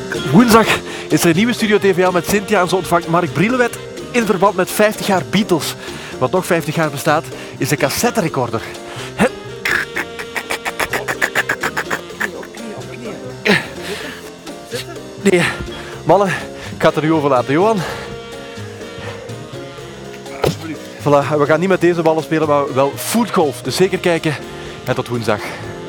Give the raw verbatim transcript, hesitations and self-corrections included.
Woensdag is er een nieuwe Studio T V A met Cynthia en ze ontvangt Mark Brielewet in verband met vijftig jaar Beatles. Wat nog vijftig jaar bestaat, is de cassetterecorder. Nee, mannen, ik ga het er nu over laten. Johan. Voilà, we gaan niet met deze ballen spelen, maar wel voetgolf. Dus zeker kijken en tot woensdag.